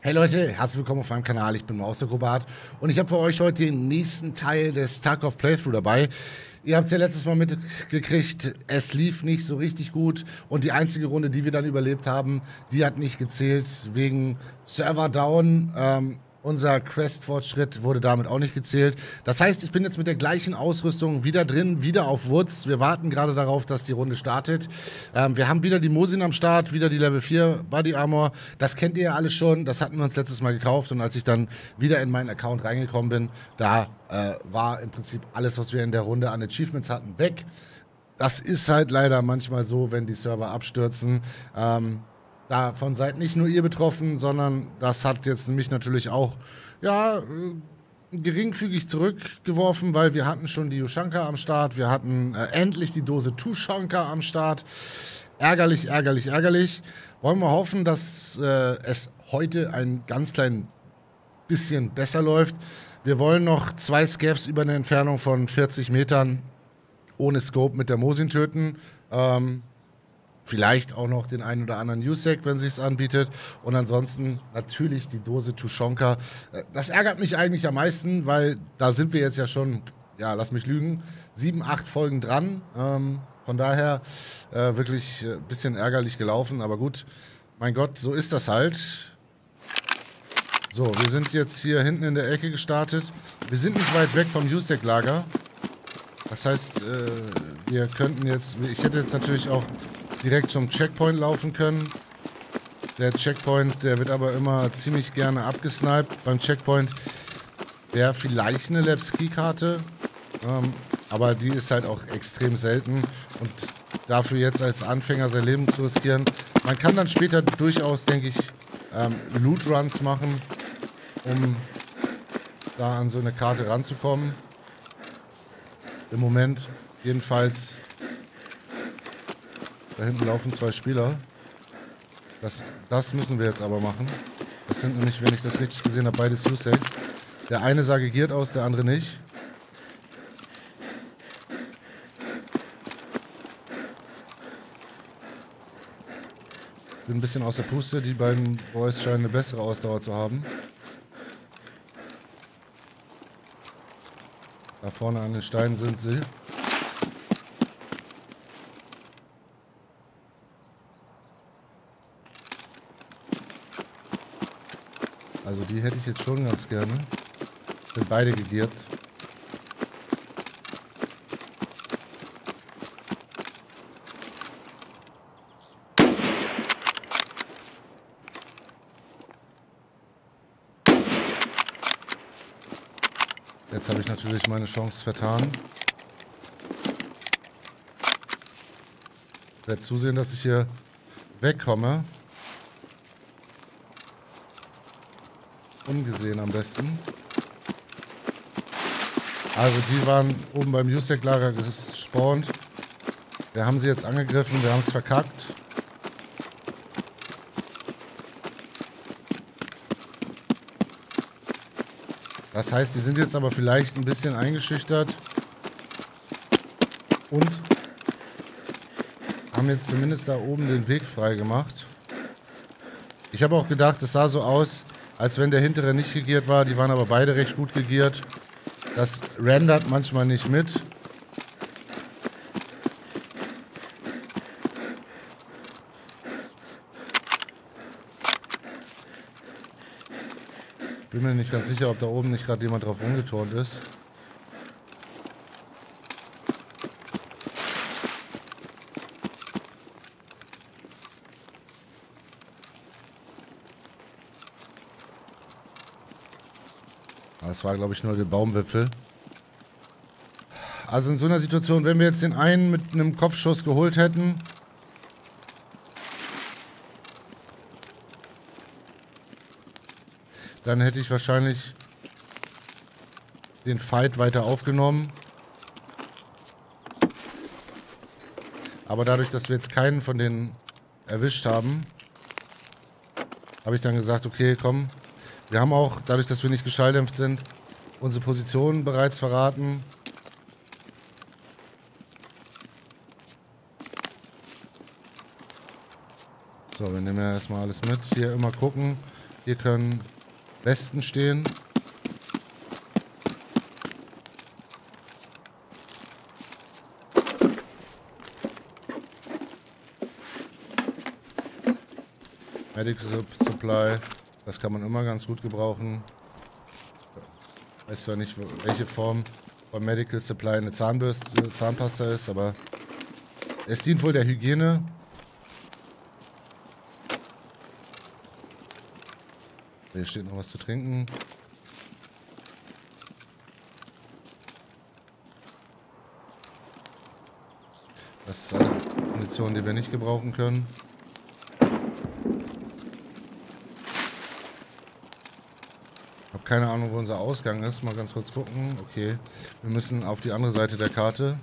Hey Leute, herzlich willkommen auf meinem Kanal. Ich bin Mauseakrobat und ich habe für euch heute den nächsten Teil des Tarkov Playthrough dabei. Ihr habt es ja letztes Mal mitgekriegt, es lief nicht so richtig gut und die einzige Runde, die wir dann überlebt haben, die hat nicht gezählt wegen Server Down. Unser Quest-Fortschritt wurde damit auch nicht gezählt. Das heißt, ich bin jetzt mit der gleichen Ausrüstung wieder drin, wieder auf Woods. Wir warten gerade darauf, dass die Runde startet. Wir haben wieder die Mosin am Start, wieder die Level 4 Body Armor. Das kennt ihr ja alle schon, das hatten wir uns letztes Mal gekauft. Und als ich dann wieder in meinen Account reingekommen bin, da war im Prinzip alles, was wir in der Runde an Achievements hatten, weg. Das ist halt leider manchmal so, wenn die Server abstürzen. Davon seid nicht nur ihr betroffen, sondern das hat jetzt mich natürlich auch, ja, geringfügig zurückgeworfen, weil wir hatten schon die Ushanka am Start, wir hatten endlich die Dose Tushanka am Start. Ärgerlich, ärgerlich, ärgerlich. Wollen wir hoffen, dass es heute ein ganz klein bisschen besser läuft. Wir wollen noch 2 Scavs über eine Entfernung von 40 Metern ohne Scope mit der Mosin töten. Vielleicht auch noch den einen oder anderen USEC, wenn sich's anbietet. Und ansonsten natürlich die Dose Tushonka. Das ärgert mich eigentlich am meisten, weil da sind wir jetzt ja schon, ja, lass mich lügen, 7, 8 Folgen dran. Von daher wirklich ein bisschen ärgerlich gelaufen. Aber gut, mein Gott, so ist das halt. So, wir sind jetzt hier hinten in der Ecke gestartet. Wir sind nicht weit weg vom USEC-Lager. Das heißt, wir könnten jetzt, ich hätte jetzt natürlich auch direkt zum Checkpoint laufen können. Der Checkpoint, der wird aber immer ziemlich gerne abgesniped. Beim Checkpoint wäre vielleicht eine Lab-Ski-Karte, aber die ist halt auch extrem selten. Und dafür jetzt als Anfänger sein Leben zu riskieren. Man kann dann später durchaus, denke ich, Loot-Runs machen, um da an so eine Karte ranzukommen. Im Moment jedenfalls. Da hinten laufen 2 Spieler. Das müssen wir jetzt aber machen. Das sind nämlich, wenn ich das richtig gesehen habe, beides USECs. Der eine sah gegiert aus, der andere nicht. Bin ein bisschen aus der Puste. Die beiden Boys scheinen eine bessere Ausdauer zu haben. Da vorne an den Steinen sind sie. Also die hätte ich jetzt schon ganz gerne. Sind beide gegiert. Jetzt habe ich natürlich meine Chance vertan. Ich werde zusehen, dass ich hier wegkomme. Ungesehen am besten. Also die waren oben beim USEC-Lager gespawnt. Wir haben sie jetzt angegriffen, wir haben es verkackt. Das heißt, die sind jetzt aber vielleicht ein bisschen eingeschüchtert. Und haben jetzt zumindest da oben den Weg frei gemacht. Ich habe auch gedacht, es sah so aus, als wenn der hintere nicht gegiert war. Die waren aber beide recht gut gegiert. Das rendert manchmal nicht mit. Bin mir nicht ganz sicher, ob da oben nicht gerade jemand drauf rumgeturnt ist. Das war, glaube ich, nur der Baumwipfel. Also in so einer Situation, wenn wir jetzt den einen mit einem Kopfschuss geholt hätten, dann hätte ich wahrscheinlich den Fight weiter aufgenommen. Aber dadurch, dass wir jetzt keinen von denen erwischt haben, habe ich dann gesagt, okay, komm. Wir haben auch, dadurch, dass wir nicht geschalldämpft sind, unsere Position bereits verraten. So, wir nehmen ja erstmal alles mit. Hier immer gucken. Hier können Westen stehen. Medical Supply, das kann man immer ganz gut gebrauchen. Ich weiß zwar nicht, welche Form von Medical Supply eine Zahnbürste, Zahnpasta ist, aber es dient wohl der Hygiene. Hier steht noch was zu trinken. Das ist eine Munition, die wir nicht gebrauchen können. Ich habe keine Ahnung, wo unser Ausgang ist. Mal ganz kurz gucken. Okay, wir müssen auf die andere Seite der Karte.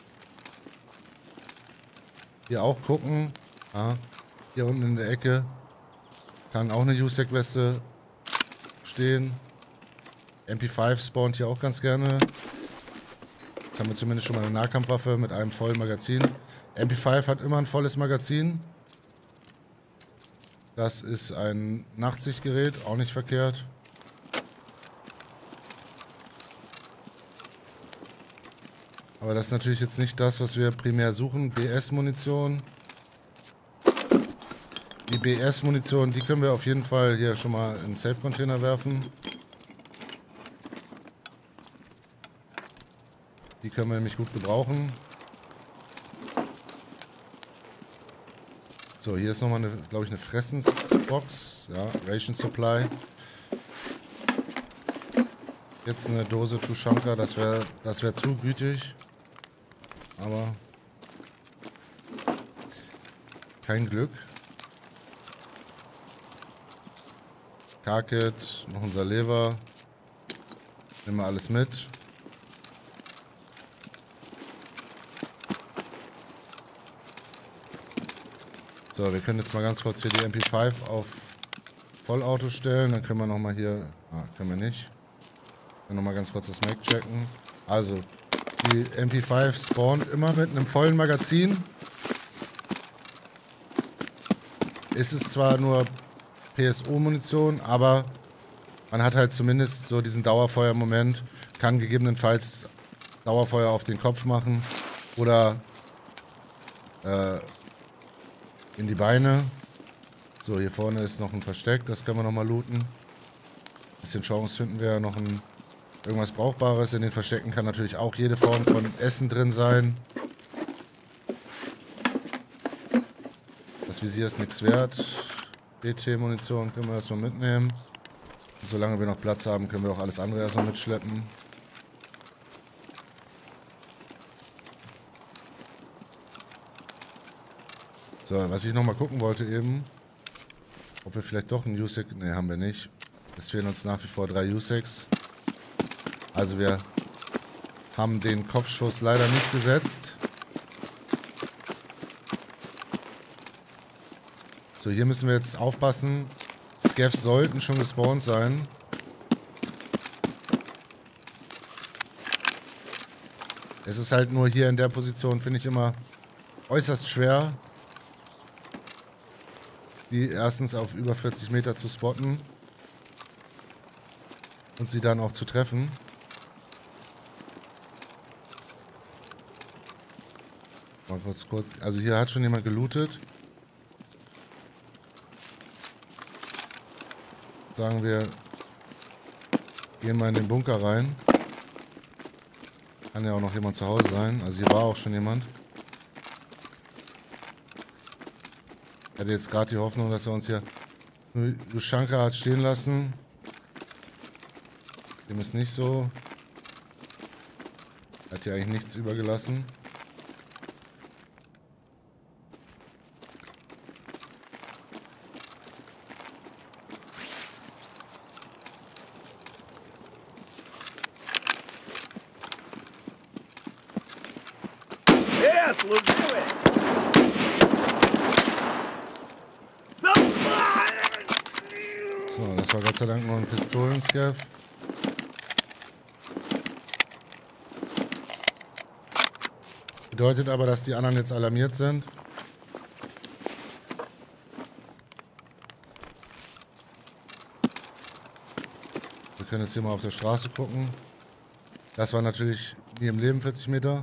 Hier auch gucken. Ah, hier unten in der Ecke kann auch eine USEC-Weste stehen. MP5 spawnt hier auch ganz gerne. Jetzt haben wir zumindest schon mal eine Nahkampfwaffe mit einem vollen Magazin. MP5 hat immer ein volles Magazin. Das ist ein Nachtsichtgerät, auch nicht verkehrt. Aber das ist natürlich jetzt nicht das, was wir primär suchen. BS-Munition. Die BS-Munition, die können wir auf jeden Fall hier schon mal in den Safe-Container werfen. Die können wir nämlich gut gebrauchen. So, hier ist nochmal, glaube ich, eine Fressensbox. Ja, Ration Supply. Jetzt eine Dose Tuschanka, das wär zu gütig. Aber kein Glück. Carkit, noch unser Lever. Nehmen wir alles mit. So, wir können jetzt mal ganz kurz hier die MP5 auf Vollauto stellen. Dann können wir nochmal hier... Ah, können wir nicht. Dann nochmal ganz kurz das Mag checken. Also, die MP5 spawnt immer mit einem vollen Magazin. Ist es zwar nur PSO-Munition, aber man hat halt zumindest so diesen Dauerfeuer-Moment. Kann gegebenenfalls Dauerfeuer auf den Kopf machen oder in die Beine. So, hier vorne ist noch ein Versteck, das können wir nochmal looten. Bisschen Chance finden wir noch irgendwas Brauchbares. In den Verstecken kann natürlich auch jede Form von Essen drin sein. Das Visier ist nichts wert. BT-Munition können wir erstmal mitnehmen. Und solange wir noch Platz haben, können wir auch alles andere erstmal mitschleppen. So, was ich nochmal gucken wollte eben, ob wir vielleicht doch einen USEC... Ne, haben wir nicht. Es fehlen uns nach wie vor 3 USECs. Also wir haben den Kopfschuss leider nicht gesetzt. So, hier müssen wir jetzt aufpassen. Scavs sollten schon gespawnt sein. Es ist halt nur hier in der Position, finde ich immer äußerst schwer, die erstens auf über 40 Meter zu spotten und sie dann auch zu treffen. Mal kurz. Also hier hat schon jemand gelootet. Sagen wir, gehen mal in den Bunker rein. Kann ja auch noch jemand zu Hause sein. Also hier war auch schon jemand. Ich hatte jetzt gerade die Hoffnung, dass er uns hier Tuschanka hat stehen lassen. Dem ist nicht so. Er hat hier eigentlich nichts übergelassen. Yes, let's do it. So, das war Gott sei Dank nur ein Pistolenscav. Bedeutet aber, dass die anderen jetzt alarmiert sind. können jetzt hier mal auf der Straße gucken. Das war natürlich nie im Leben 40 Meter.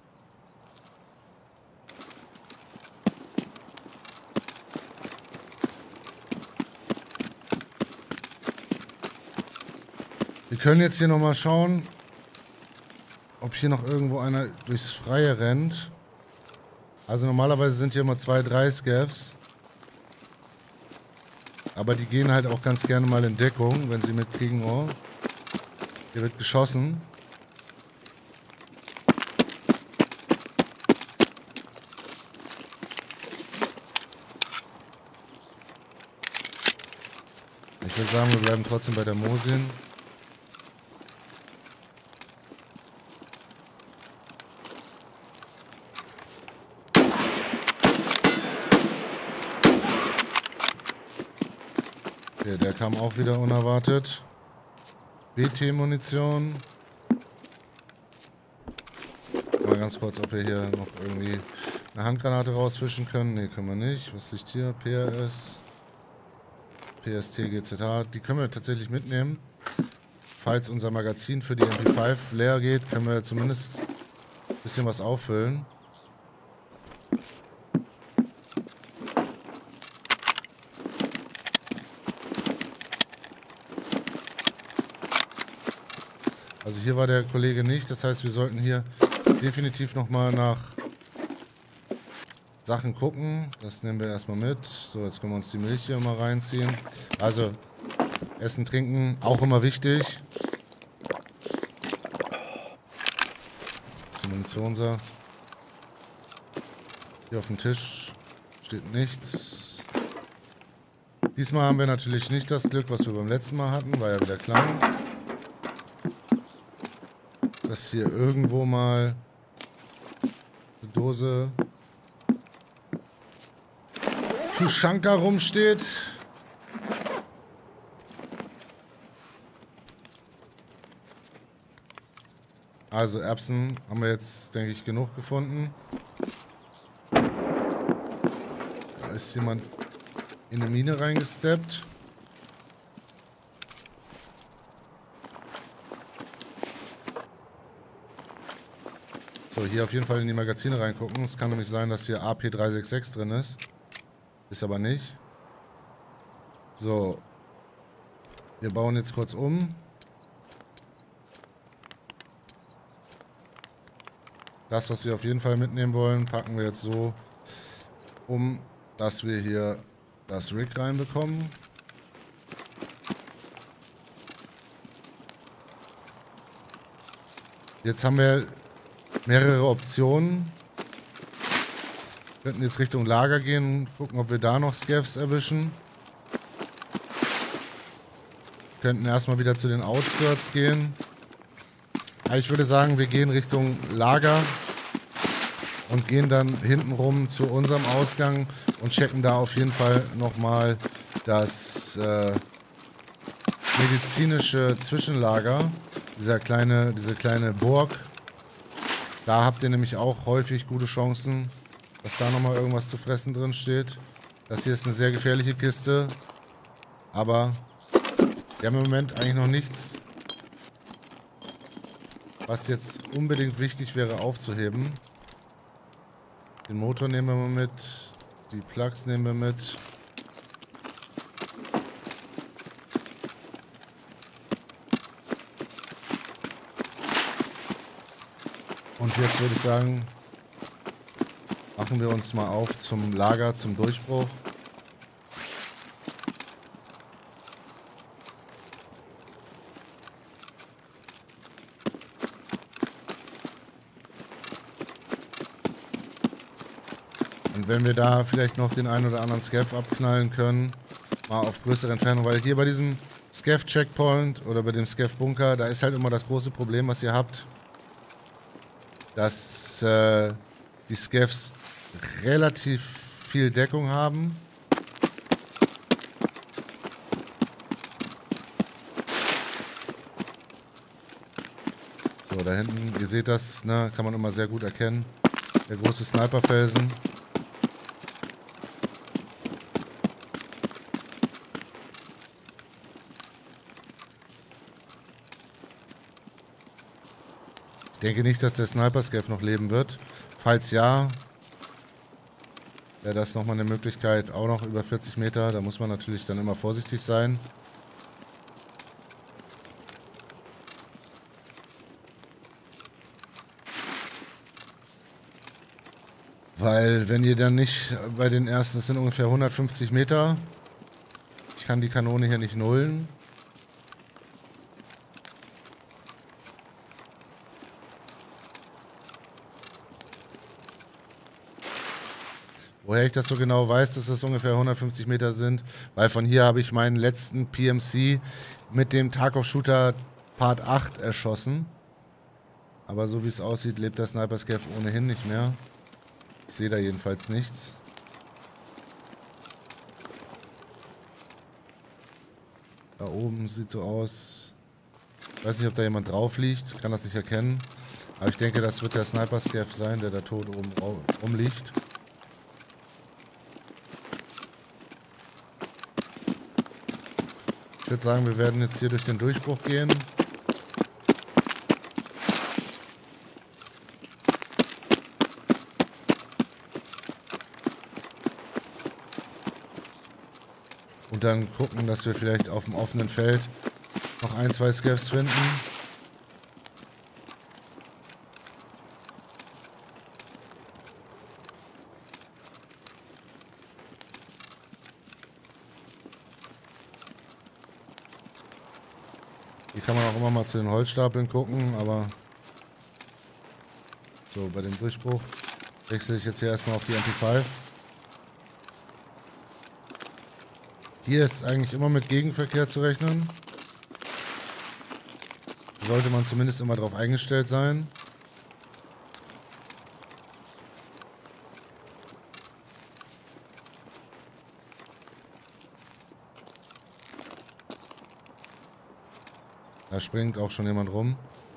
Wir können jetzt hier nochmal schauen, ob hier noch irgendwo einer durchs Freie rennt. Also normalerweise sind hier immer 2, 3 Scavs. Aber die gehen halt auch ganz gerne mal in Deckung, wenn sie mitkriegen, oh, hier wird geschossen. Ich würde sagen, wir bleiben trotzdem bei der Mosin. Okay, der kam auch wieder unerwartet. BT-Munition. Mal ganz kurz, ob wir hier noch irgendwie eine Handgranate rausfischen können. Ne, können wir nicht. Was liegt hier? PRS. PST, GZH. Die können wir tatsächlich mitnehmen. Falls unser Magazin für die MP5 leer geht, können wir zumindest ein bisschen was auffüllen. Also hier war der Kollege nicht, das heißt, wir sollten hier definitiv nochmal nach Sachen gucken. Das nehmen wir erstmal mit. So, jetzt können wir uns die Milch hier mal reinziehen. Also, Essen, Trinken, auch immer wichtig. Das ist die Munition so. Hier auf dem Tisch steht nichts. Diesmal haben wir natürlich nicht das Glück, was wir beim letzten Mal hatten, war ja wieder klar. Dass hier irgendwo mal eine Dose Tuschanka rumsteht. Also Erbsen haben wir jetzt, denke ich, genug gefunden. Da ist jemand in eine Mine reingesteppt. So, hier auf jeden Fall in die Magazine reingucken. Es kann nämlich sein, dass hier AP366 drin ist. Ist aber nicht. So. Wir bauen jetzt kurz um. Das, was wir auf jeden Fall mitnehmen wollen, packen wir jetzt so um, dass wir hier das Rig reinbekommen. Jetzt haben wir mehrere Optionen. Wir könnten jetzt Richtung Lager gehen und gucken, ob wir da noch Scavs erwischen. Wir könnten erstmal wieder zu den Outskirts gehen. Aber ich würde sagen, wir gehen Richtung Lager und gehen dann hintenrum zu unserem Ausgang und checken da auf jeden Fall nochmal das medizinische Zwischenlager. Diese kleine Burg. Da habt ihr nämlich auch häufig gute Chancen, dass da nochmal irgendwas zu fressen drin steht. Das hier ist eine sehr gefährliche Kiste. Aber wir haben im Moment eigentlich noch nichts, was jetzt unbedingt wichtig wäre aufzuheben. Den Motor nehmen wir mal mit. Die Plugs nehmen wir mit. Und jetzt würde ich sagen, machen wir uns mal auf zum Lager, zum Durchbruch. Und wenn wir da vielleicht noch den einen oder anderen Scav abknallen können, mal auf größere Entfernung, weil hier bei diesem Scav-Checkpoint oder bei dem Scav-Bunker, da ist halt immer das große Problem, was ihr habt, dass die Scavs relativ viel Deckung haben. So, da hinten, ihr seht das, ne, kann man immer sehr gut erkennen. Der große Sniperfelsen. Denke nicht, dass der Sniper-Scav noch leben wird. Falls ja, wäre das nochmal eine Möglichkeit, auch noch über 40 Meter. Da muss man natürlich dann immer vorsichtig sein. Weil wenn ihr dann nicht bei den ersten, das sind ungefähr 150 Meter. Ich kann die Kanone hier nicht nullen. Woher ich das so genau weiß, dass das ungefähr 150 Meter sind, weil von hier habe ich meinen letzten PMC mit dem Tarkov Shooter Part 8 erschossen. Aber so wie es aussieht, lebt der Sniper Scav ohnehin nicht mehr. Ich sehe da jedenfalls nichts. Da oben sieht so aus. Ich weiß nicht, ob da jemand drauf liegt. Kann das nicht erkennen. Aber ich denke, das wird der Sniper Scav sein, der da tot oben rumliegt. Ich würde sagen, wir werden jetzt hier durch den Durchbruch gehen. Und dann gucken, dass wir vielleicht auf dem offenen Feld noch ein, zwei Scavs finden. Hier kann man auch immer mal zu den Holzstapeln gucken, aber so, bei dem Durchbruch wechsle ich jetzt hier erstmal auf die MP5. Hier ist eigentlich immer mit Gegenverkehr zu rechnen. Sollte man zumindest immer darauf eingestellt sein. Da springt auch schon jemand rum.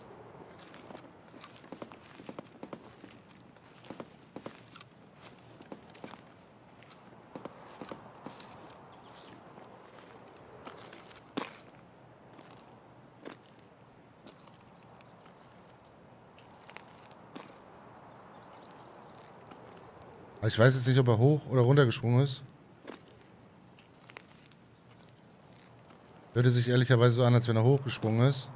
Ich weiß jetzt nicht, ob er hoch oder runter gesprungen ist. Hörte sich ehrlicherweise so an, als wenn er hochgesprungen ist.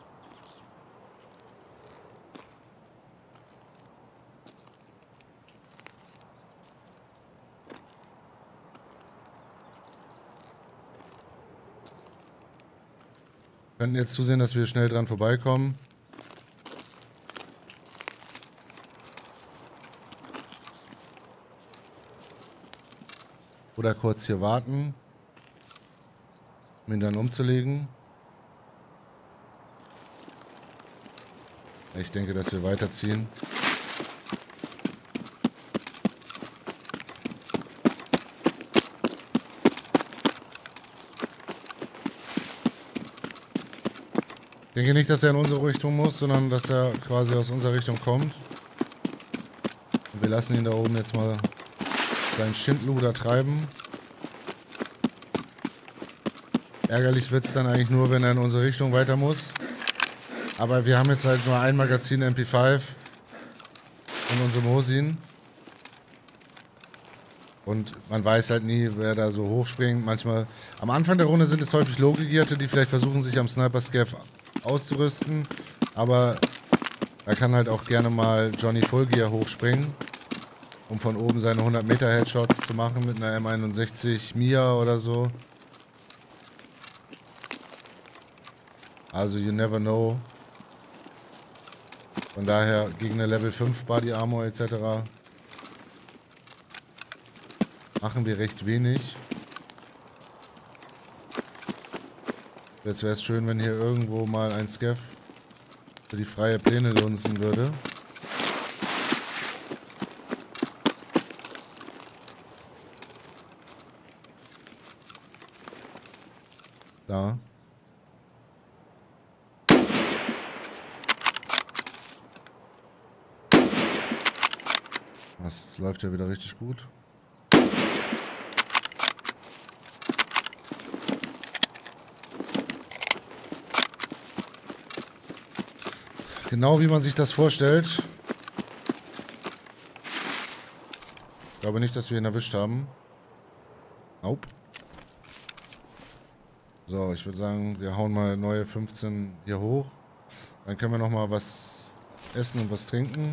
Wir könnten jetzt zusehen, dass wir schnell dran vorbeikommen. Oder kurz hier warten, um ihn dann umzulegen. Ich denke, dass wir weiterziehen. Ich denke nicht, dass er in unsere Richtung muss, sondern dass er quasi aus unserer Richtung kommt. Und wir lassen ihn da oben jetzt mal seinen Schindluder treiben. Ärgerlich wird es dann eigentlich nur, wenn er in unsere Richtung weiter muss. Aber wir haben jetzt halt nur ein Magazin MP5 und unsere Mosin. Und man weiß halt nie, wer da so hochspringt. Manchmal, am Anfang der Runde sind es häufig Low-Gegierte, die vielleicht versuchen, sich am Sniper-Scav auszurüsten. Aber da kann halt auch gerne mal Johnny Fullgear hochspringen, um von oben seine 100 Meter Headshots zu machen mit einer M61 Mia oder so. Also you never know. Von daher gegen eine Level 5 Body Armor etc. machen wir recht wenig. Jetzt wäre es schön, wenn hier irgendwo mal ein Scav für die freie Pläne lunzen würde. Da. Das läuft ja wieder richtig gut. Genau wie man sich das vorstellt. Ich glaube nicht, dass wir ihn erwischt haben. Nope. So, ich würde sagen, wir hauen mal neue 15 hier hoch. Dann können wir noch mal was essen und was trinken.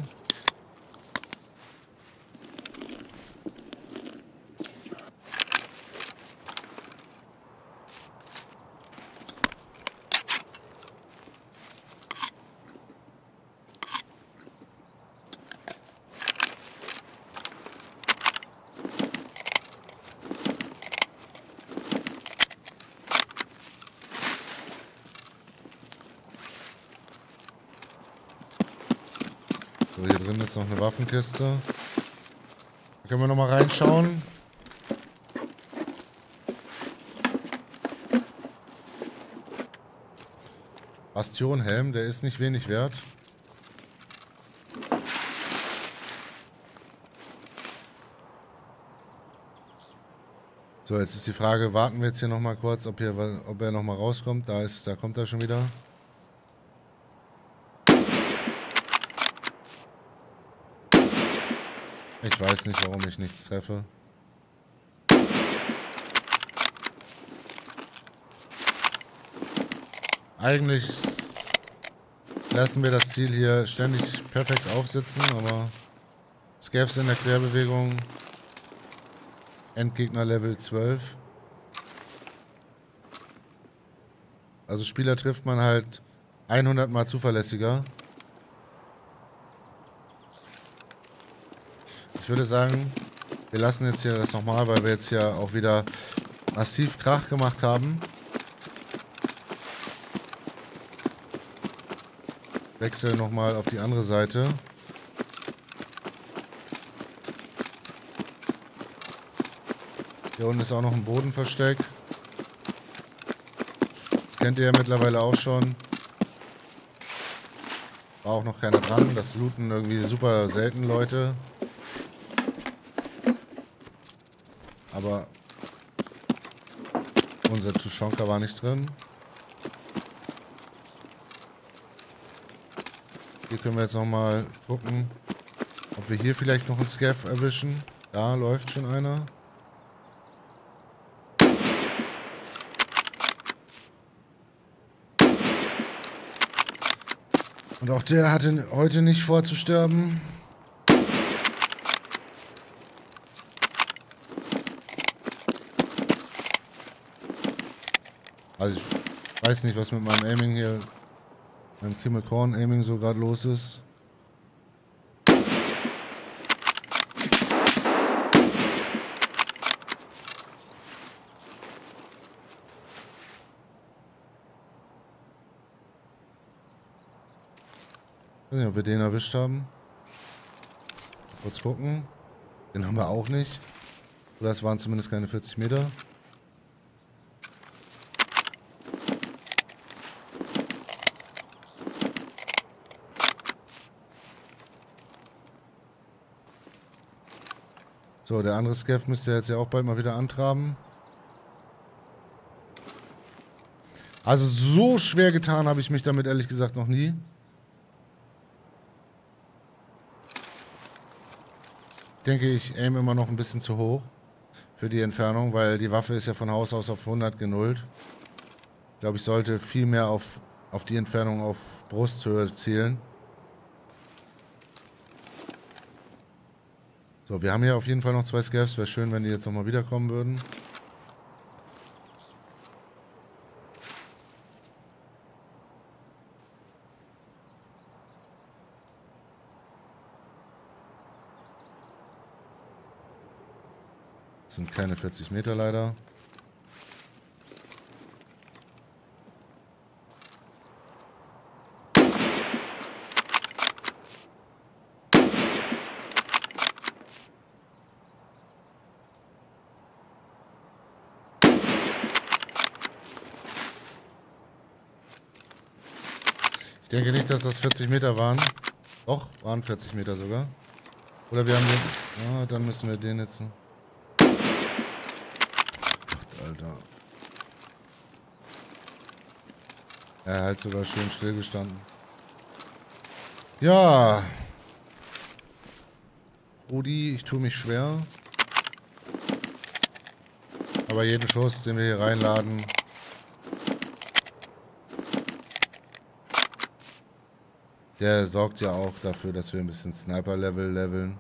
So, hier drin ist noch eine Waffenkiste. Da können wir noch mal reinschauen. Bastionhelm, der ist nicht wenig wert. So, jetzt ist die Frage, warten wir jetzt hier noch mal kurz, ob er noch mal rauskommt. Da kommt er schon wieder. Ich weiß nicht, warum ich nichts treffe. Eigentlich lassen wir das Ziel hier ständig perfekt aufsitzen, aber es gäbe es in der Querbewegung. Endgegner Level 12. Also Spieler trifft man halt 100 mal zuverlässiger. Ich würde sagen, wir lassen jetzt hier das nochmal, weil wir jetzt hier auch wieder massiv Krach gemacht haben. Wechsel nochmal auf die andere Seite. Hier unten ist auch noch ein Bodenversteck. Das kennt ihr ja mittlerweile auch schon. War auch noch keiner dran. Das looten irgendwie super selten Leute. Aber unser Tuschonka war nicht drin. Hier können wir jetzt nochmal gucken, ob wir hier vielleicht noch einen Scav erwischen. Da läuft schon einer. Und auch der hatte heute nicht vor zu sterben. Also ich weiß nicht, was mit meinem Aiming hier, meinem Kimmelkorn Aiming so gerade los ist. Ich weiß nicht, ob wir den erwischt haben. Kurz gucken. Den haben wir auch nicht. Oder es waren zumindest keine 40 Meter. So, der andere Scav müsste jetzt ja auch bald mal wieder antraben. Also so schwer getan habe ich mich damit ehrlich gesagt noch nie. Ich denke, ich aim immer noch ein bisschen zu hoch für die Entfernung, weil die Waffe ist ja von Haus aus auf 100 genullt. Ich glaube, ich sollte viel mehr auf die Entfernung auf Brusthöhe zielen. So, wir haben hier auf jeden Fall noch 2 Scavs. Wäre schön, wenn die jetzt nochmal wiederkommen würden. Das sind keine 40 Meter leider. Ich denke nicht, dass das 40 Meter waren. Doch, waren 40 Meter sogar. Oder wir haben den... Ah, dann müssen wir den jetzt... Gott, Alter. Er hat sogar schön stillgestanden. Ja. Rudi, ich tue mich schwer. Aber jeden Schuss, den wir hier reinladen, der sorgt ja auch dafür, dass wir ein bisschen Sniper-Level leveln.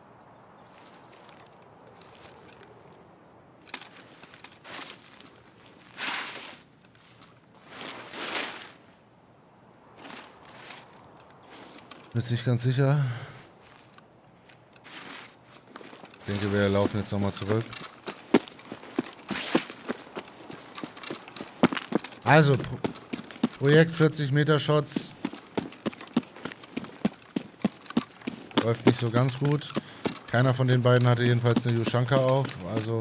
Bin nicht ganz sicher. Ich denke, wir laufen jetzt nochmal zurück. Also, Projekt 40 Meter Shots. Läuft nicht so ganz gut. Keiner von den beiden hatte jedenfalls eine Ushanka auf. Also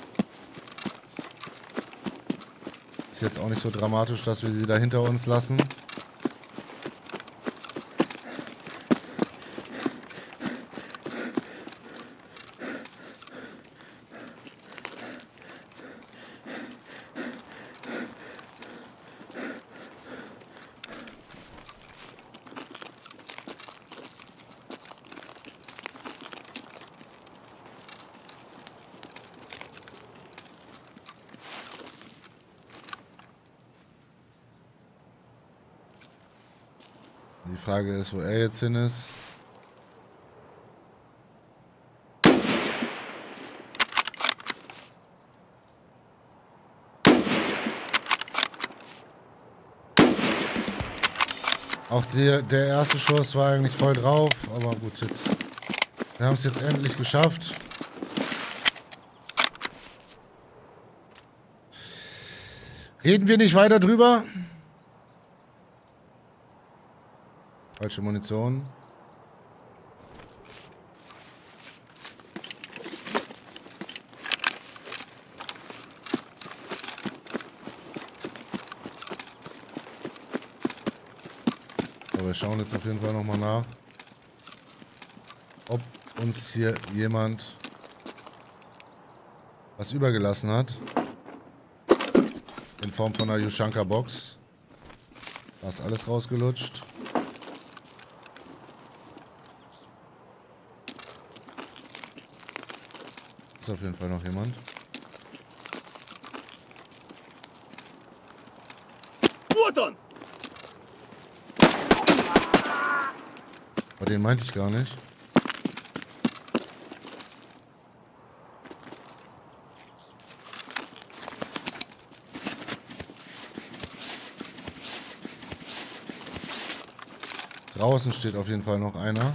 ist jetzt auch nicht so dramatisch, dass wir sie da hinter uns lassen. Die Frage ist, wo er jetzt hin ist. Auch der erste Schuss war eigentlich voll drauf, aber gut, jetzt. Wir haben es jetzt endlich geschafft. Reden wir nicht weiter drüber? Falsche Munition. Aber wir schauen jetzt auf jeden Fall nochmal nach, ob uns hier jemand was übergelassen hat. In Form von einer Ushanka Box. Da ist alles rausgelutscht. Ist auf jeden Fall noch jemand. Aber den meinte ich gar nicht. Draußen steht auf jeden Fall noch einer.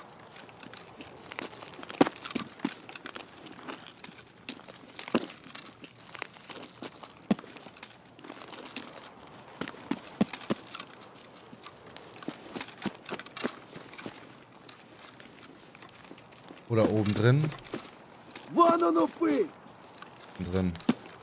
Oder oben drin. Drin.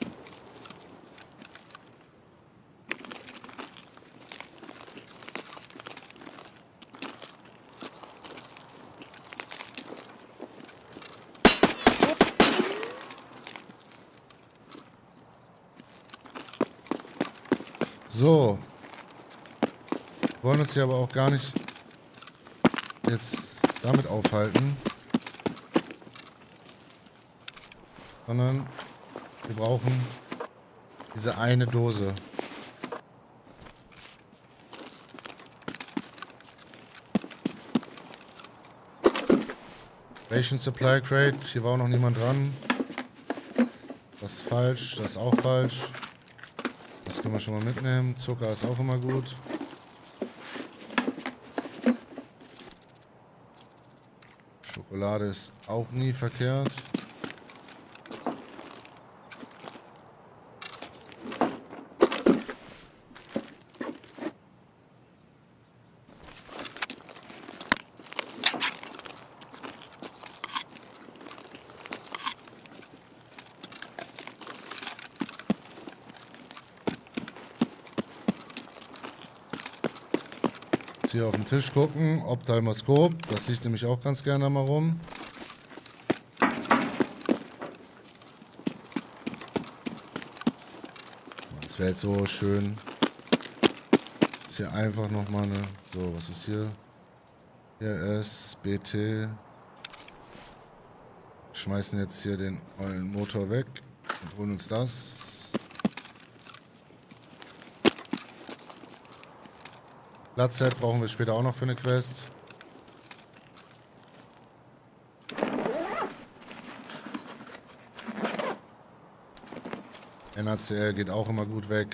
So. Wir wollen uns hier aber auch gar nicht jetzt damit aufhalten. Sondern wir brauchen diese eine Dose. Ration Supply Crate. Hier war auch noch niemand dran. Das ist falsch. Das ist auch falsch. Das können wir schon mal mitnehmen. Zucker ist auch immer gut. Schokolade ist auch nie verkehrt. Hier auf den Tisch gucken, Ophthalmoskop, das liegt nämlich auch ganz gerne mal rum. Das wäre jetzt so schön. Ist hier einfach nochmal eine... So, was ist hier? Hier ist BT. Schmeißen jetzt hier den ollen Motor weg und holen uns das. Blattset brauchen wir später auch noch für eine Quest. NaCl geht auch immer gut weg.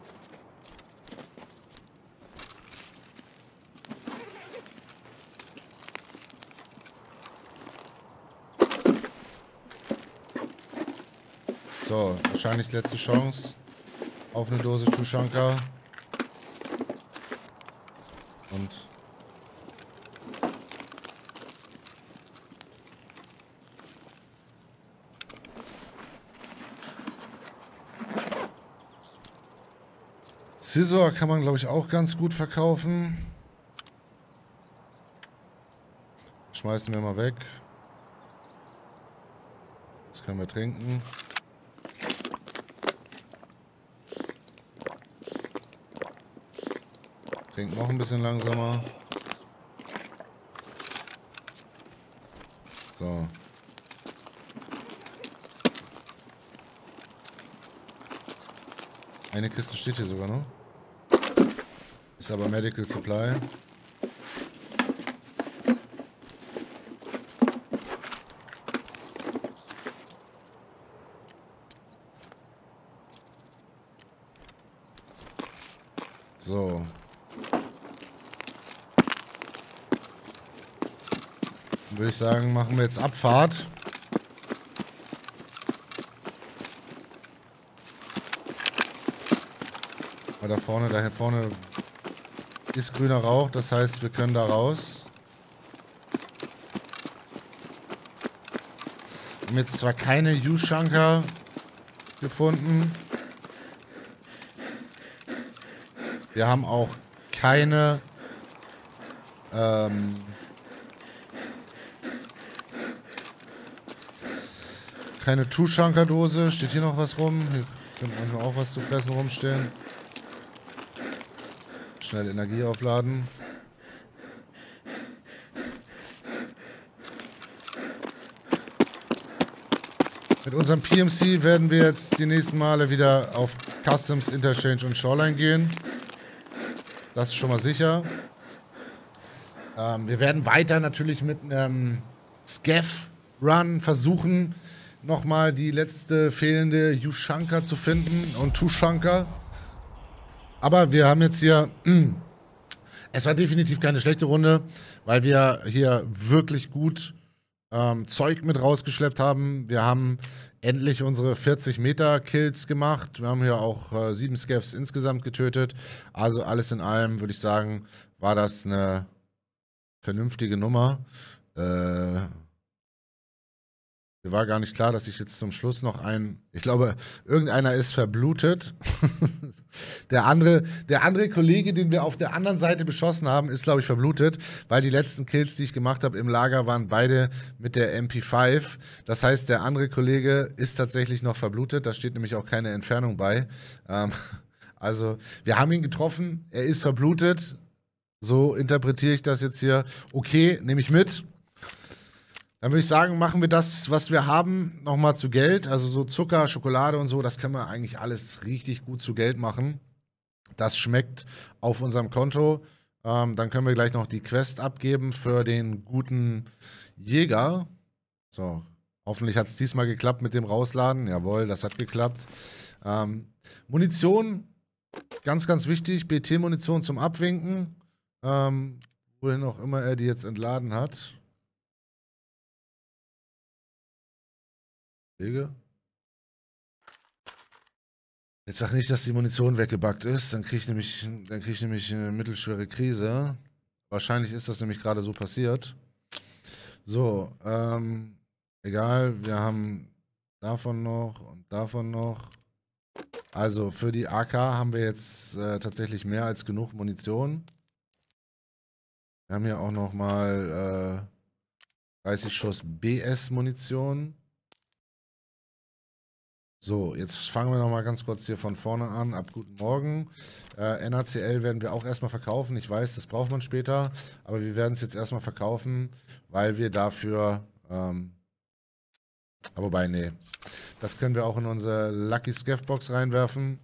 So, wahrscheinlich letzte Chance auf eine Dose Tushanka. Und Scissor kann man, glaube ich, auch ganz gut verkaufen. Schmeißen wir mal weg. Das können wir trinken. Trinkt noch ein bisschen langsamer. So. Eine Kiste steht hier sogar noch. Ist aber Medical Supply. So. Dann würde ich sagen, machen wir jetzt Abfahrt. Aber da vorne ist grüner Rauch, das heißt, wir können da raus. Wir haben jetzt zwar keine Tushanka gefunden. Wir haben auch keine keine Tushanka-Dose. Steht hier noch was rum? Hier könnte manchmal auch was zu fressen rumstehen. Schnell Energie aufladen. Mit unserem PMC werden wir jetzt die nächsten Male wieder auf Customs, Interchange und Shoreline gehen. Das ist schon mal sicher. Wir werden weiter natürlich mit einem Scav-Run versuchen, nochmal die letzte fehlende Tushanka zu finden und Tushanka. Aber wir haben jetzt hier, es war definitiv keine schlechte Runde, weil wir hier wirklich gut Zeug mit rausgeschleppt haben. Wir haben endlich unsere 40 Meter Kills gemacht. Wir haben hier auch 7 Scavs insgesamt getötet. Also alles in allem würde ich sagen, war das eine vernünftige Nummer. Mir war gar nicht klar, dass ich jetzt zum Schluss noch ich glaube, irgendeiner ist verblutet. Der andere Kollege, den wir auf der anderen Seite beschossen haben, ist, glaube ich, verblutet, weil die letzten Kills, die ich gemacht habe im Lager, waren beide mit der MP5. Das heißt, der andere Kollege ist tatsächlich noch verblutet. Da steht nämlich auch keine Entfernung bei. Also, wir haben ihn getroffen, er ist verblutet. So interpretiere ich das jetzt hier. Okay, nehme ich mit. Dann würde ich sagen, machen wir das, was wir haben, nochmal zu Geld. Also so Zucker, Schokolade und so, das können wir eigentlich alles richtig gut zu Geld machen. Das schmeckt auf unserem Konto. Dann können wir gleich noch die Quest abgeben für den guten Jäger. So, hoffentlich hat es diesmal geklappt mit dem Rausladen. Jawohl, das hat geklappt. Munition, ganz, ganz wichtig. BT-Munition zum Abwinken. Wohin auch immer er die jetzt entladen hat. Jetzt sag nicht, dass die Munition weggebackt ist, dann krieg ich nämlich eine mittelschwere Krise. Wahrscheinlich ist das nämlich gerade so passiert. So, egal, wir haben davon noch und davon noch. Also für die AK haben wir jetzt tatsächlich mehr als genug Munition. Wir haben hier auch noch mal 30 Schuss BS-Munition. So, jetzt fangen wir nochmal ganz kurz hier von vorne an. Ab guten Morgen. NaCl werden wir auch erstmal verkaufen. Ich weiß, das braucht man später, aber wir werden es jetzt erstmal verkaufen, weil wir dafür, wobei, nee, das können wir auch in unsere Lucky Scav-Box reinwerfen.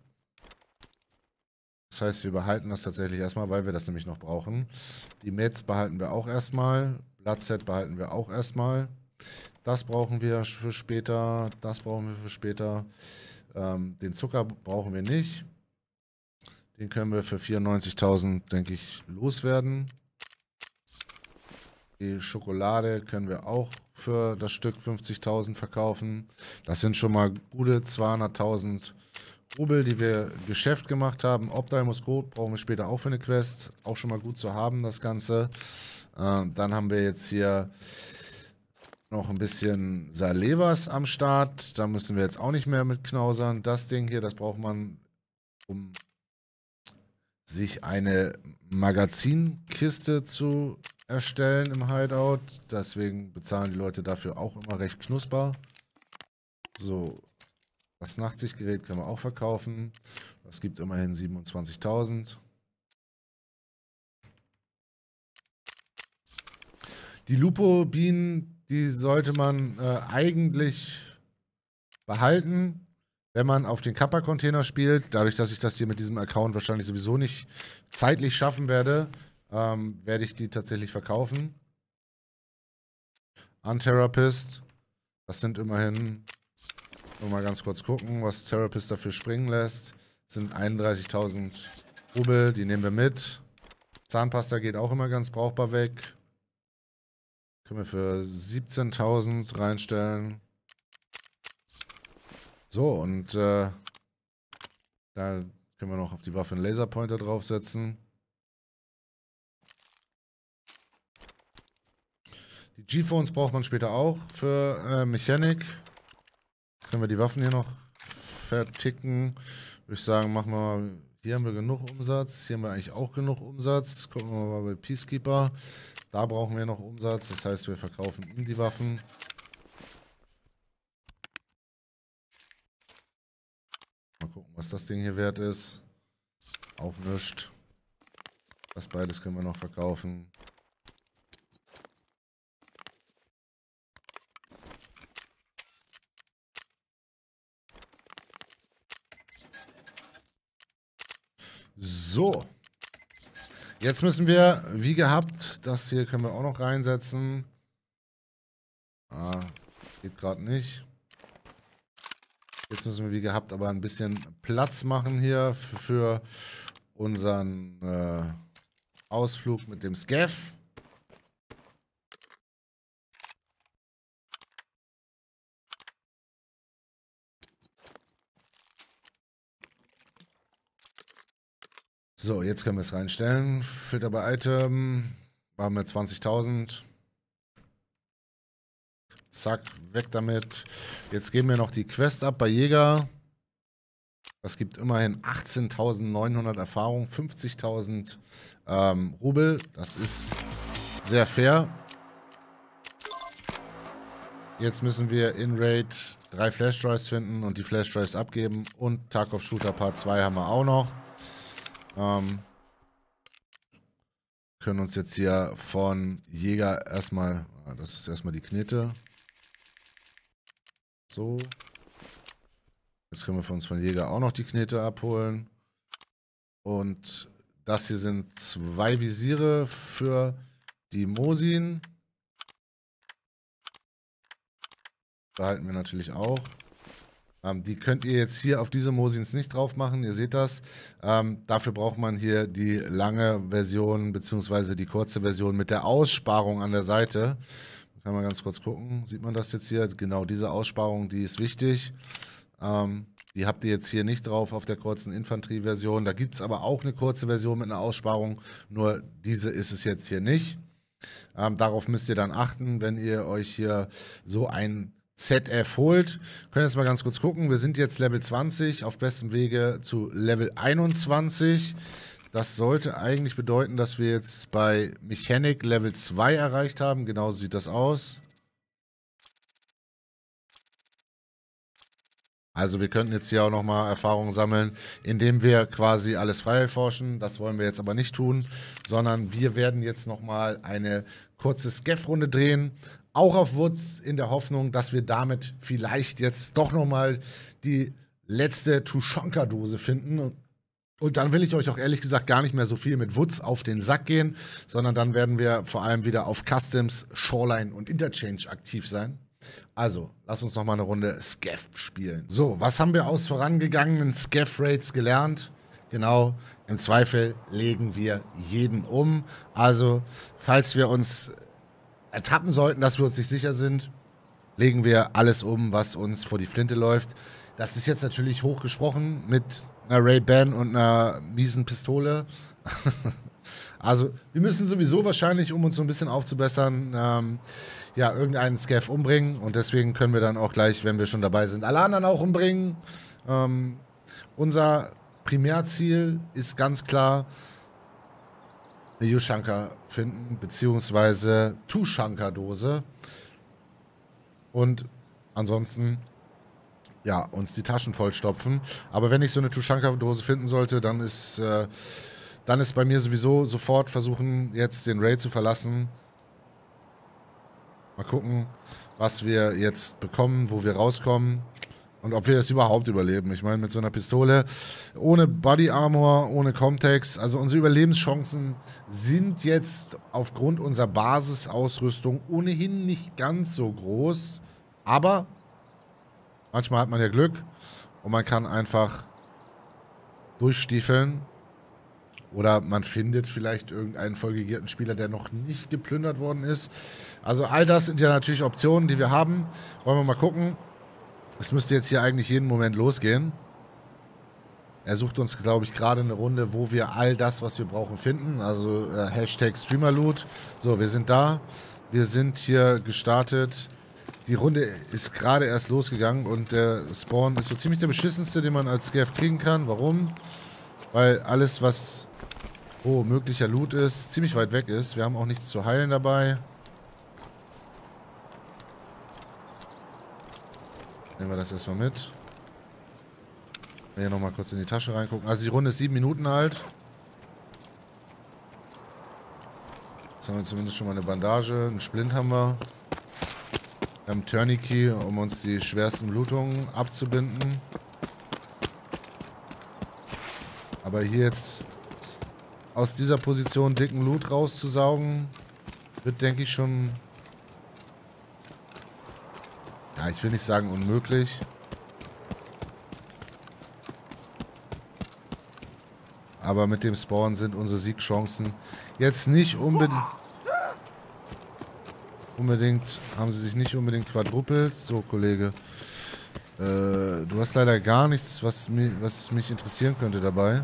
Das heißt, wir behalten das tatsächlich erstmal, weil wir das nämlich noch brauchen. Die Mets behalten wir auch erstmal. Bloodset behalten wir auch erstmal. Das brauchen wir für später. Das brauchen wir für später. Den Zucker brauchen wir nicht. Den können wir für 94.000, denke ich, loswerden. Die Schokolade können wir auch für das Stück 50.000 verkaufen. Das sind schon mal gute 200.000 Rubel, die wir Geschäft gemacht haben. Optimus Code brauchen wir später auch für eine Quest. Auch schon mal gut zu haben, das Ganze. Dann haben wir jetzt hier noch ein bisschen Salevas am Start. Da müssen wir jetzt auch nicht mehr mit knausern. Das Ding hier, das braucht man, um sich eine Magazinkiste zu erstellen im Hideout. Deswegen bezahlen die Leute dafür auch immer recht knusper. So, das Nachtsichtgerät können wir auch verkaufen. Das gibt immerhin 27.000. Die Lupo-Bienen, die sollte man eigentlich behalten, wenn man auf den Kappa-Container spielt. Dadurch, dass ich das hier mit diesem Account wahrscheinlich sowieso nicht zeitlich schaffen werde, werde ich die tatsächlich verkaufen. Untherapist, das sind immerhin, mal ganz kurz gucken, was Therapist dafür springen lässt. Das sind 31.000 Rubel, die nehmen wir mit. Zahnpasta geht auch immer ganz brauchbar weg. Können wir für 17.000 reinstellen. So, und da können wir noch auf die Waffe einen Laserpointer draufsetzen. Die G-Phones braucht man später auch für Mechanik. Jetzt können wir die Waffen hier noch verticken. Würde ich sagen, machen wir mal. Hier haben wir genug Umsatz. Hier haben wir eigentlich auch genug Umsatz. Gucken wir mal bei Peacekeeper. Da brauchen wir noch Umsatz. Das heißt, wir verkaufen ihm die Waffen. Mal gucken, was das Ding hier wert ist. Auch nichts. Das beides können wir noch verkaufen. So. Jetzt müssen wir, wie gehabt, das hier können wir auch noch reinsetzen. Geht gerade nicht. Jetzt müssen wir wie gehabt aber ein bisschen Platz machen hier für unseren Ausflug mit dem Scav. So, jetzt können wir es reinstellen. Filter bei Item. Haben wir 20.000. Zack, weg damit. Jetzt geben wir noch die Quest ab bei Jäger. Das gibt immerhin 18.900 Erfahrung, 50.000 Rubel. Das ist sehr fair. Jetzt müssen wir in Raid 3 Flash Drives finden und die Flash Drives abgeben. Und Tarkov Shooter Part 2 haben wir auch noch. Können uns jetzt hier von Jäger erstmal, das ist erstmal die Knete. So. Jetzt können wir von uns von Jäger auch noch die Knete abholen. Und das hier sind 2 Visiere für die Mosin. Behalten wir natürlich auch. Die könnt ihr jetzt hier auf diese Mosins nicht drauf machen, ihr seht das. Dafür braucht man hier die lange Version bzw. die kurze Version mit der Aussparung an der Seite. Kann man ganz kurz gucken, sieht man das jetzt hier? Genau, diese Aussparung, die ist wichtig. Die habt ihr jetzt hier nicht drauf auf der kurzen Infanterie-Version. Da gibt es aber auch eine kurze Version mit einer Aussparung, nur diese ist es jetzt hier nicht. Darauf müsst ihr dann achten, wenn ihr euch hier so ein ZF holt. Können jetzt mal ganz kurz gucken. Wir sind jetzt Level 20, auf bestem Wege zu Level 21. Das sollte eigentlich bedeuten, dass wir jetzt bei Mechanik Level 2 erreicht haben. Genauso sieht das aus. Also wir könnten jetzt hier auch nochmal Erfahrungen sammeln, indem wir quasi alles frei erforschen. Das wollen wir jetzt aber nicht tun, sondern wir werden jetzt nochmal eine kurze Scav-Runde drehen, auch auf Woods, in der Hoffnung, dass wir damit vielleicht jetzt doch nochmal die letzte Tushonka-Dose finden. Und dann will ich euch auch ehrlich gesagt gar nicht mehr so viel mit Woods auf den Sack gehen, sondern dann werden wir vor allem wieder auf Customs, Shoreline und Interchange aktiv sein. Also, lass uns noch mal eine Runde Scav spielen. So, was haben wir aus vorangegangenen Scav-Raids gelernt? Genau, im Zweifel legen wir jeden um. Also, falls wir uns ertappen sollten, dass wir uns nicht sicher sind, legen wir alles um, was uns vor die Flinte läuft. Das ist jetzt natürlich hochgesprochen mit einer Ray-Ban und einer miesen Pistole. Also, wir müssen sowieso wahrscheinlich, um uns so ein bisschen aufzubessern, ja, irgendeinen Scav umbringen. Und deswegen können wir dann auch gleich, wenn wir schon dabei sind, alle anderen auch umbringen. Unser Primärziel ist ganz klar, eine Ushanka finden, beziehungsweise Tushanka-Dose. Und ansonsten, ja, uns die Taschen vollstopfen. Aber wenn ich so eine Tushanka-Dose finden sollte, dann ist bei mir sowieso sofort versuchen, jetzt den Raid zu verlassen. Mal gucken, was wir jetzt bekommen, wo wir rauskommen und ob wir das überhaupt überleben. Ich meine, mit so einer Pistole, ohne Body Armor, ohne Comtex, also unsere Überlebenschancen sind jetzt aufgrund unserer Basisausrüstung ohnehin nicht ganz so groß. Aber manchmal hat man ja Glück und man kann einfach durchstiefeln. Oder man findet vielleicht irgendeinen vollgegierten Spieler, der noch nicht geplündert worden ist. Also all das sind ja natürlich Optionen, die wir haben. Wollen wir mal gucken. Es müsste jetzt hier eigentlich jeden Moment losgehen. Er sucht uns, glaube ich, gerade eine Runde, wo wir all das, was wir brauchen, finden. Also Hashtag Streamerloot. So, wir sind da. Wir sind hier gestartet. Die Runde ist gerade erst losgegangen und der Spawn ist so ziemlich der beschissenste, den man als Scav kriegen kann. Warum? Weil alles, was möglicher Loot ist, ziemlich weit weg ist. Wir haben auch nichts zu heilen dabei. Nehmen wir das erstmal mit. Hier nochmal kurz in die Tasche reingucken. Also die Runde ist 7 Minuten alt. Jetzt haben wir zumindest schon mal eine Bandage. Einen Splint haben wir. Wir haben Tourniquet, um uns die schwersten Blutungen abzubinden. Aber hier jetzt aus dieser Position dicken Loot rauszusaugen, wird, denke ich, schon, ja, ich will nicht sagen unmöglich. Aber mit dem Spawn sind unsere Siegchancen jetzt nicht unbedingt, haben sie sich nicht unbedingt quadrupelt. So, Kollege, du hast leider gar nichts, was mich interessieren könnte dabei.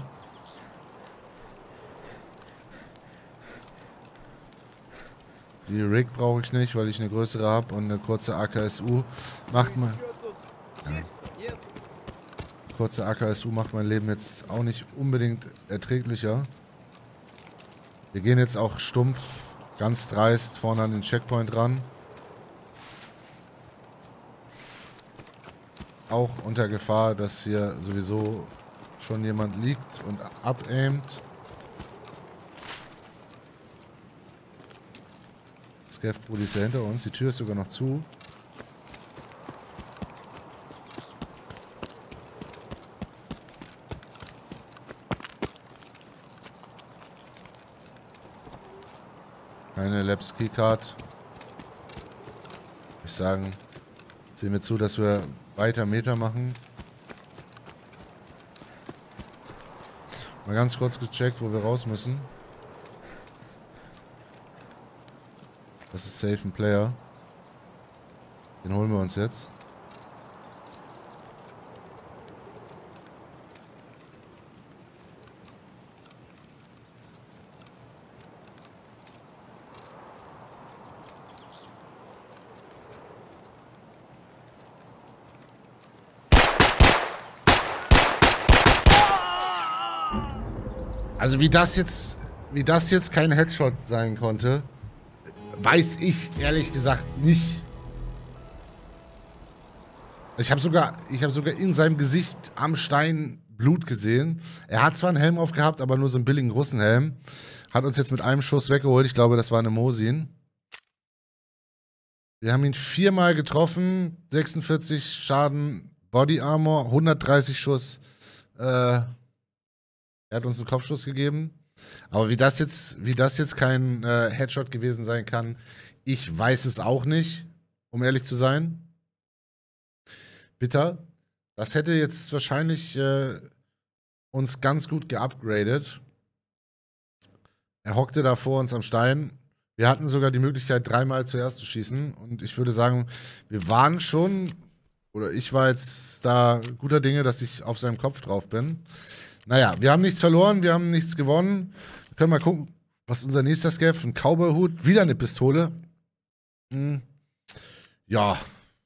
Die Rig brauche ich nicht, weil ich eine größere habe und eine kurze AKSU macht mein... Ja. Kurze AKSU macht mein Leben jetzt auch nicht unbedingt erträglicher. Wir gehen jetzt auch stumpf, ganz dreist vorne an den Checkpoint ran. Auch unter Gefahr, dass hier sowieso schon jemand liegt und abaimt. Scav-Brudi ist ja hinter uns. Die Tür ist sogar noch zu. Keine Labs Keycard. Ich sagen, sehen wir zu, dass wir weiter Meter machen. Mal ganz kurz gecheckt, wo wir raus müssen. Das ist safe ein Player. Den holen wir uns jetzt. Also wie das jetzt kein Headshot sein konnte, weiß ich ehrlich gesagt nicht. Ich hab sogar in seinem Gesicht am Stein Blut gesehen. Er hat zwar einen Helm aufgehabt, aber nur so einen billigen Russenhelm. Hat uns jetzt mit einem Schuss weggeholt. Ich glaube, das war eine Mosin. Wir haben ihn 4-mal getroffen. 46 Schaden, Body Armor, 130 Schuss. Er hat uns einen Kopfschuss gegeben. Aber wie das jetzt kein Headshot gewesen sein kann, ich weiß es auch nicht, um ehrlich zu sein. Bitter. Das hätte jetzt wahrscheinlich uns ganz gut geupgradet. Er hockte da vor uns am Stein. Wir hatten sogar die Möglichkeit, 3-mal zuerst zu schießen. Und ich würde sagen, wir waren schon, oder ich war jetzt da guter Dinge, dass ich auf seinem Kopf drauf bin. Naja, wir haben nichts verloren, wir haben nichts gewonnen. Wir können mal gucken, was unser nächster Scav, ein Cowboy-Hut, wieder eine Pistole. Ja.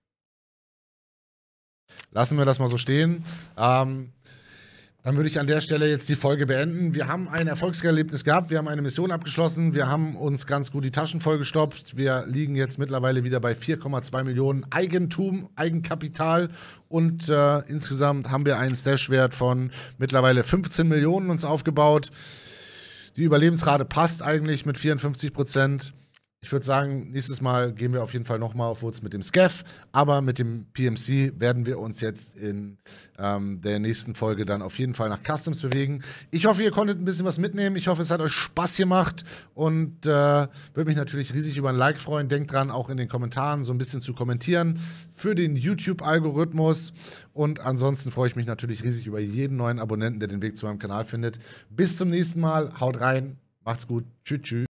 Lassen wir das mal so stehen. Dann würde ich an der Stelle jetzt die Folge beenden. Wir haben ein Erfolgserlebnis gehabt, wir haben eine Mission abgeschlossen, wir haben uns ganz gut die Taschen vollgestopft. Wir liegen jetzt mittlerweile wieder bei 4,2 Millionen Eigentum, Eigenkapital und insgesamt haben wir einen Stash-Wert von mittlerweile 15 Millionen uns aufgebaut. Die Überlebensrate passt eigentlich mit 54%. Ich würde sagen, nächstes Mal gehen wir auf jeden Fall nochmal auf Wurz mit dem Scav, aber mit dem PMC werden wir uns jetzt in der nächsten Folge dann auf jeden Fall nach Customs bewegen. Ich hoffe, ihr konntet ein bisschen was mitnehmen. Ich hoffe, es hat euch Spaß gemacht und würde mich natürlich riesig über ein Like freuen. Denkt dran, auch in den Kommentaren so ein bisschen zu kommentieren für den YouTube-Algorithmus. Und ansonsten freue ich mich natürlich riesig über jeden neuen Abonnenten, der den Weg zu meinem Kanal findet. Bis zum nächsten Mal. Haut rein. Macht's gut. Tschüss, tschüss.